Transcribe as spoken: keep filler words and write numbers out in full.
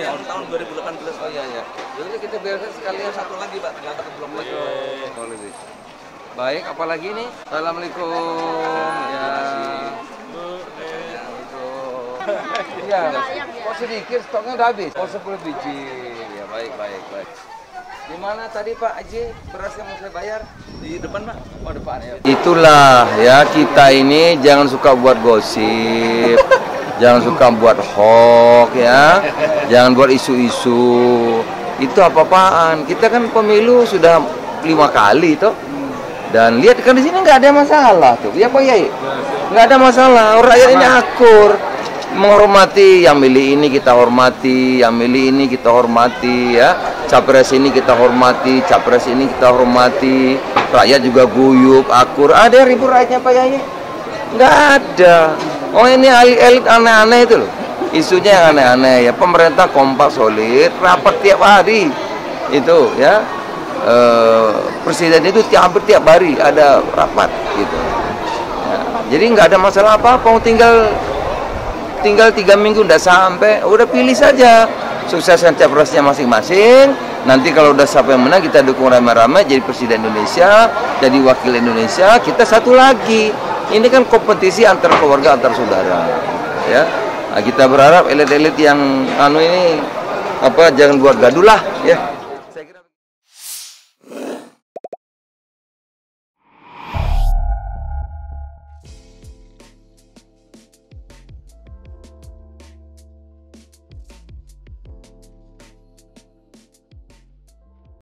Ya, tahun dua ribu delapan belas. Oh iya ya. Jadi kita biarkan sekalian Satu lagi Pak, tinggal satu belum lagi. Oh, lebih. Baik, apalagi nih? Assalamualaikum. Ya. Iya. Kok sedikit stoknya udah habis? Oh sepuluh biji. Ya baik baik baik. Di mana tadi Pak Haji beras yang mau saya bayar? Di depan Pak. Oh depan ya. Itulah ya, kita ini jangan suka buat gosip. Jangan suka buat hoax ya. Jangan buat isu-isu. Itu apa-apaan? Kita kan pemilu sudah lima kali toh. Dan lihat kan di sini nggak ada masalah tuh. Ya Pak Yai? Nggak ada masalah. Orang rakyat ini akur. Menghormati yang milih ini kita hormati, yang milih ini kita hormati ya. Capres ini kita hormati, capres ini kita hormati. Rakyat juga guyup, akur. Ada yang ribut rakyatnya Pak Yai? Nggak ada. Oh ini elit aneh-aneh itu loh. Isunya yang aneh-aneh ya. Pemerintah kompak solid, rapat tiap hari. Itu ya. E, presiden itu tiap hampir tiap hari ada rapat gitu. Ya, jadi nggak ada masalah apa-apa. Tinggal tinggal tiga minggu udah sampai, udah pilih saja. Sukseskan capresnya masing-masing. Nanti kalau udah sampai menang kita dukung rame-rame jadi presiden Indonesia, jadi wakil Indonesia. Kita satu lagi. Ini kan kompetisi antar keluarga, antar saudara. Ya, nah, kita berharap elit-elit yang anu ini apa jangan buat gaduh lah, ya.